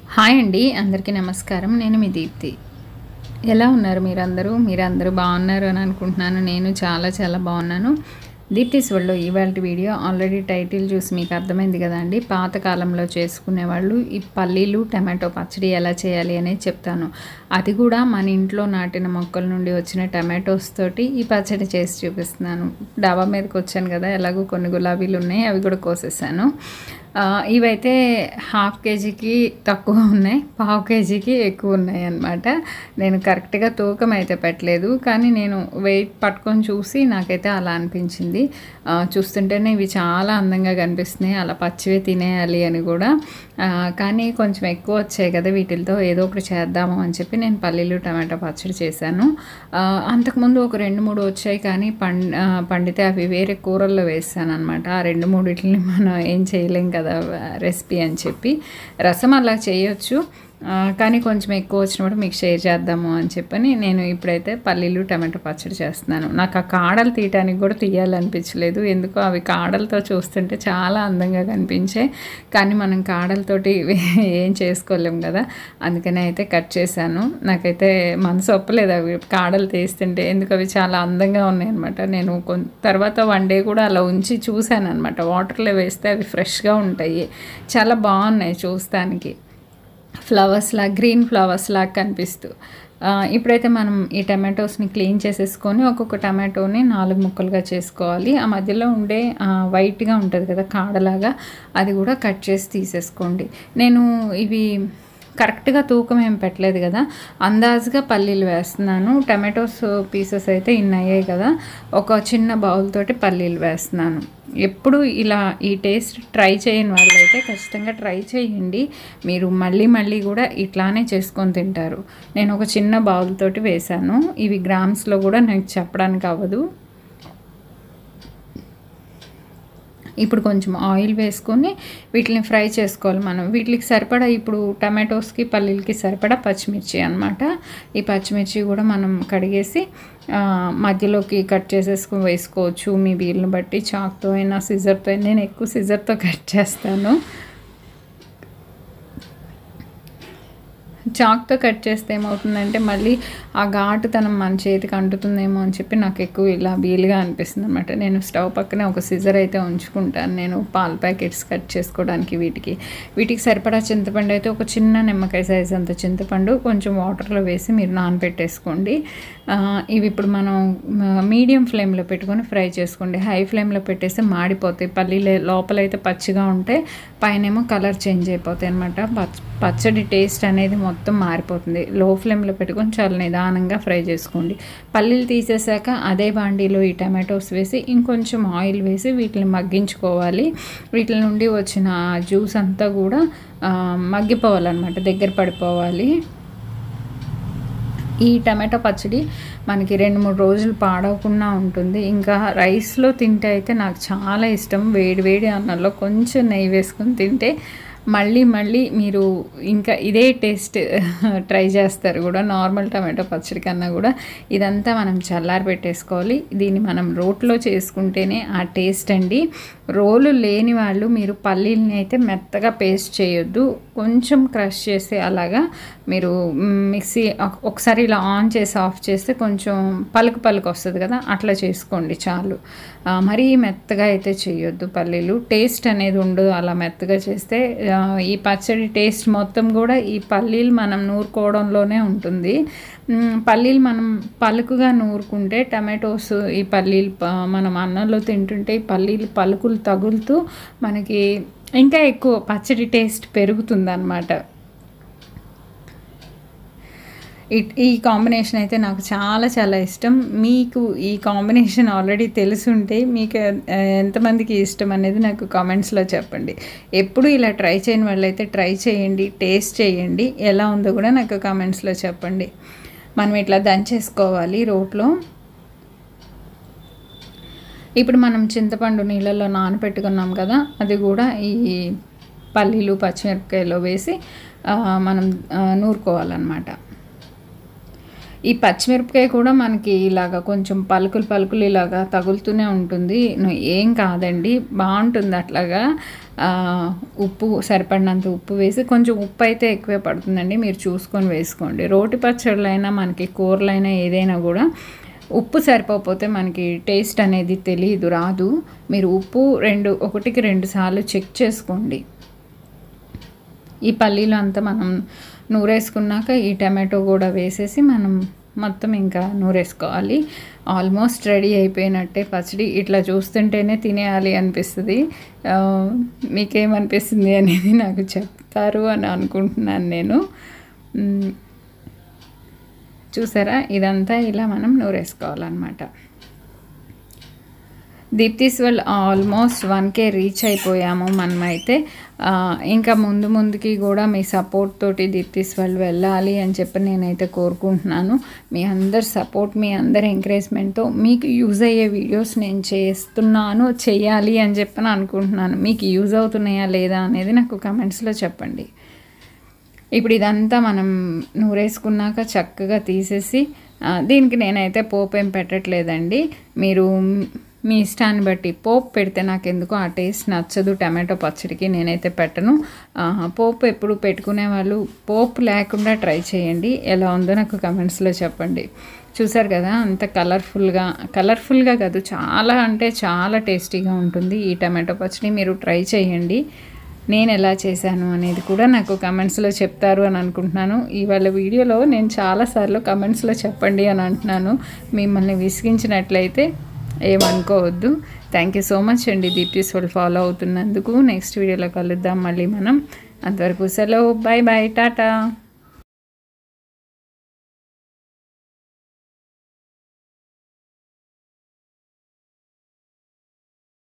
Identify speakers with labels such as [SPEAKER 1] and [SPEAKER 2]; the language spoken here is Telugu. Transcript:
[SPEAKER 1] హాయ్ అండి, అందరికీ నమస్కారం. నేను మీ దీప్తి. ఎలా ఉన్నారు మీరందరూ బాగున్నారు అని అనుకుంటున్నాను. నేను చాలా బాగున్నాను. దీప్తిస్ వరల్డ్‌లో ఇవాల్టి వీడియో ఆల్రెడీ టైటిల్ చూసి మీకు అర్థమైంది కదండి. పాతకాలంలో చేసుకునేవాళ్ళు ఈ పల్లీలు టమాటో పచ్చడి ఎలా చేయాలి అనేది చెప్తాను. అది కూడా మన ఇంట్లో నాటిన మొక్కల నుండి వచ్చిన టమాటోస్ తోటి ఈ పచ్చడి చేసి చూపిస్తున్నాను. డాబా మీదకి వచ్చాను కదా, ఎలాగో కొన్ని గులాబీలు ఉన్నాయి, అవి కూడా కోసేసాను. ఇవైతే హాఫ్ కేజీకి తక్కువ ఉన్నాయి, పావు కేజీకి ఎక్కువ ఉన్నాయి అన్నమాట. నేను కరెక్ట్గా తూకం అయితే పెట్టలేదు, కానీ నేను వెయిట్ పట్టుకొని చూసి నాకైతే అలా అనిపించింది. చూస్తుంటేనే ఇవి చాలా అందంగా కనిపిస్తున్నాయి, అలా పచ్చివే తినేయాలి అని కూడా. కానీ కొంచెం ఎక్కువ వచ్చాయి కదా, వీటితో ఏదో ఒకటి చేద్దాము అని చెప్పి నేను పల్లీలు టమాటో పచ్చడి చేశాను. అంతకుముందు ఒక 2-3 వచ్చాయి, కానీ పండితే అవి వేరే కూరల్లో వేసాను అనమాట. ఆ 2-3 మనం ఏం చేయలేం కదా రెసిపీ అని చెప్పి. రసం అలా చేయొచ్చు, కానీ కొంచెం ఎక్కువ వచ్చినప్పుడు మీకు షేర్ చేద్దాము అని చెప్పని నేను ఇప్పుడైతే పల్లీలు టమాటో పచ్చడి చేస్తున్నాను. నాకు ఆ కాడలు తీయటానికి కూడా తీయాలనిపించలేదు, ఎందుకో అవి కాడలతో చూస్తుంటే చాలా అందంగా కనిపించాయి, కానీ మనం కాడలతోటి ఏం చేసుకోలేం కదా, అందుకనే అయితే కట్ చేశాను. నాకైతే మనసు ఒప్పలేదు అవి కాడలు తీస్తుంటే, ఎందుకు అవి చాలా అందంగా ఉన్నాయి అనమాట. నేను తర్వాత 1 డే కూడా అలా ఉంచి చూశాను అనమాట. వాటర్లో వేస్తే అవి ఫ్రెష్గా ఉంటాయి, చాలా బాగున్నాయి చూస్తానికి, గ్రీన్ ఫ్లవర్స్ లాగా కనిపిస్తూ. ఇప్పుడైతే మనం ఈ టమాటోస్ని క్లీన్ చేసేసుకొని ఒక్కొక్క టమాటోని 4 ముక్కలుగా చేసుకోవాలి. ఆ మధ్యలో ఉండే వైట్గా ఉంటుంది కదా కాడలాగా, అది కూడా కట్ చేసి తీసేసుకోండి. నేను ఇవి కరెక్ట్గా తూకం ఏం పెట్టలేదు కదా, అందాజుగా పల్లీలు వేస్తున్నాను. టమాటోస్ పీసెస్ అయితే ఇన్ని అయ్యాయి కదా, ఒక చిన్న బౌల్ తోటి పల్లీలు వేస్తున్నాను. ఎప్పుడు ఇలా ఈ టేస్ట్ ట్రై చేయని వాళ్ళైతే ఖచ్చితంగా ట్రై చేయండి. మీరు మళ్ళీ కూడా ఇట్లానే చేసుకొని తింటారు. నేను ఒక చిన్న బౌల్ తోటి వేశాను. ఇవి గ్రామ్స్లో కూడా నాకు చెప్పడానికి అవ్వదు. ఇప్పుడు కొంచెం ఆయిల్ వేసుకొని వీటిని ఫ్రై చేసుకోవాలి మనం. వీటికి సరిపడా ఇప్పుడు టమాటోస్కి పల్లీలకి సరిపడా పచ్చిమిర్చి అనమాట. ఈ పచ్చిమిర్చి కూడా మనం కడిగేసి మధ్యలోకి కట్ చేసేసుకొని వేసుకోవచ్చు, మీ వీలుని బట్టి. చాక్తో అయినా సిజర్తో అయినా, నేను ఎక్కువ సిజర్తో కట్ చేస్తాను. చాక్తో కట్ చేస్తే ఏమవుతుందంటే మళ్ళీ ఆ ఘాటుతనం మన చేతికి అంటుతుందేమో అని చెప్పి నాకు ఎక్కువ ఇలా వీలుగా అనిపిస్తుంది అనమాట. నేను స్టవ్ పక్కనే ఒక సిజర్ అయితే ఉంచుకుంటాను, నేను పాల ప్యాకెట్స్ కట్ చేసుకోవడానికి. వీటికి సరిపడా చింతపండు అయితే ఒక చిన్న నిమ్మకాయ సైజ్ అంత చింతపండు కొంచెం వాటర్లో వేసి మీరు నానబెట్టేసుకోండి. ఇవి ఇప్పుడు మనం మీడియం ఫ్లేమ్లో పెట్టుకొని ఫ్రై చేసుకోండి. హై ఫ్లేమ్లో పెట్టేస్తే మాడిపోతాయి. పల్లీలు లోపలైతే పచ్చిగా ఉంటే పైనేమో కలర్ చేంజ్ అయిపోతాయి అనమాట. పచ్చడి టేస్ట్ అనేది మొత్తం మారిపోతుంది. లో ఫ్లేమ్లో పెట్టుకొని చాలా నిదానంగా ఫ్రై చేసుకోండి. పల్లీలు తీసేసాక అదే బాండీలో ఈ టమాటోస్ వేసి ఇంకొంచెం ఆయిల్ వేసి వీటిని మగ్గించుకోవాలి. వీటి నుండి వచ్చిన జ్యూస్ అంతా కూడా మగ్గిపోవాలన్నమాట, దగ్గర పడిపోవాలి. ఈ టమాటో పచ్చడి మనకి 2-3 రోజులు పాడవకుండా ఉంటుంది. ఇంకా రైస్లో తింటే అయితే నాకు చాలా ఇష్టం. వేడి అన్నంలో కొంచెం నెయ్యి వేసుకొని తింటే మళ్ళీ మీరు ఇంకా ఇదే టేస్ట్ ట్రై చేస్తారు కూడా. నార్మల్ టమాటో పచ్చడి కన్నా కూడా ఇదంతా మనం చల్లారి పెట్టేసుకోవాలి. దీన్ని మనం రోట్లో చేసుకుంటేనే ఆ టేస్ట్ అండి. రోలు లేని వాళ్ళు మీరు పల్లీలని అయితే మెత్తగా పేస్ట్ చేయొద్దు, కొంచెం క్రష్ చేసి అలాగా మీరు మిక్సీ ఒకసారి ఇలా ఆన్ చేసి ఆఫ్ చేస్తే కొంచెం పలుకు వస్తుంది కదా, అట్లా చేసుకోండి చాలు. మరీ మెత్తగా అయితే చేయొద్దు. పల్లీలు టేస్ట్ అనేది ఉండదు అలా మెత్తగా చేస్తే. ఈ పచ్చడి టేస్ట్ మొత్తం కూడా ఈ పల్లీలు మనం నూరుకోవడంలోనే ఉంటుంది. పల్లీలు మనం పలుకుగా నూరుకుంటే టమాటోస్ ఈ పల్లీలు మనం అన్నంలో తింటుంటే ఈ పల్లీలు పలుకులు తగులుతూ మనకి ఇంకా ఎక్కువ పచ్చడి టేస్ట్ పెరుగుతుంది అన్నమాట. ఈ కాంబినేషన్ అయితే నాకు చాలా ఇష్టం. మీకు ఈ కాంబినేషన్ ఆల్రెడీ తెలుసుంటే మీకు ఎంతమందికి ఇష్టం అనేది నాకు కామెంట్స్లో చెప్పండి. ఎప్పుడు ఇలా ట్రై చేయని వాళ్ళైతే ట్రై చేయండి, టేస్ట్ చేయండి, ఎలా ఉందో కూడా నాకు కామెంట్స్లో చెప్పండి. మనం ఇట్లా దంచేసుకోవాలి రోట్లో. ఇప్పుడు మనం చింతపండు నీళ్ళల్లో నానబెట్టుకున్నాం కదా, అది కూడా ఈ పల్లీలు పచ్చిమిరపకాయలో వేసి మనం నూరుకోవాలన్నమాట. ఈ పచ్చిమిరపకాయ కూడా మనకి ఇలాగా కొంచెం పలుకులు ఇలాగా తగులుతూనే ఉంటుంది, ఏం కాదండి, బాగుంటుంది అట్లాగా. ఉప్పు సరిపడినంత ఉప్పు వేసి, కొంచెం ఉప్పు అయితే ఎక్కువే పడుతుందండి, మీరు చూసుకొని వేసుకోండి. రోటి పచ్చళ్ళైనా మనకి కూరలైనా ఏదైనా కూడా ఉప్పు సరిపోతే మనకి టేస్ట్ అనేది తెలియదు, రాదు. మీరు ఉప్పు 1కి 2 సార్లు చెక్ చేసుకోండి. ఈ పల్లీలు అంతా మనం నూరేసుకున్నాక ఈ టమాటో కూడా వేసేసి మనం మొత్తం ఇంకా నూరేసుకోవాలి. ఆల్మోస్ట్ రెడీ అయిపోయినట్టే పచ్చడి. ఇట్లా చూస్తుంటేనే తినేయాలి అనిపిస్తుంది. మీకేమనిపిస్తుంది అనేది నాకు చెప్తారు అని అనుకుంటున్నాను నేను. చూసారా, ఇదంతా ఇలా మనం నూరేసుకోవాలన్నమాట. Deepthi's world almost 1K reach అయిపోయాము మనమైతే. ఇంకా ముందుకి కూడా మీ సపోర్ట్ తోటి దీప్తిస్ వరల్డ్ వెళ్ళాలి అని చెప్పి నేనైతే కోరుకుంటున్నాను. మీ అందరి సపోర్ట్, మీ అందరి ఎంకరేజ్మెంట్తో మీకు యూజ్ అయ్యే వీడియోస్ నేను చేయాలి అని చెప్పి అనుకుంటున్నాను. మీకు యూజ్ అవుతున్నాయా లేదా అనేది నాకు కమెంట్స్లో చెప్పండి. ఇప్పుడు ఇదంతా మనం నూరేసుకున్నాక చక్కగా తీసేసి, దీనికి నేనైతే పోపు ఏం పెట్టట్లేదండి. మీరు మీ ఇష్టాన్ని బట్టి పోపు పెడితే నాకు ఎందుకో ఆ టేస్ట్ నచ్చదు టమాటో పచ్చడికి, నేనైతే పెట్టను. పోపు ఎప్పుడు పెట్టుకునే వాళ్ళు పోపు లేకుండా ట్రై చేయండి. ఎలా ఉందో నాకు కమెంట్స్లో చెప్పండి. చూసారు కదా, అంత కలర్ఫుల్గా కాదు, చాలా అంటే చాలా టేస్టీగా ఉంటుంది ఈ టమాటో పచ్చడి. మీరు ట్రై చేయండి. నేను ఎలా చేశాను అనేది కూడా నాకు కమెంట్స్లో చెప్తారు అని అనుకుంటున్నాను. ఇవాళ వీడియోలో నేను చాలాసార్లు కమెంట్స్లో చెప్పండి అని అంటున్నాను. మిమ్మల్ని విసిగించినట్లయితే ఏమనుకోవద్దు. థ్యాంక్ యూ సో మచ్ అండి దీప్తిస్ వరల్డ్ ఫాలో అవుతున్నందుకు. నెక్స్ట్ వీడియోలో కలుద్దాం మళ్ళీ మనం. అంతవరకు సెలవు, బాయ్ బాయ్, టాటా.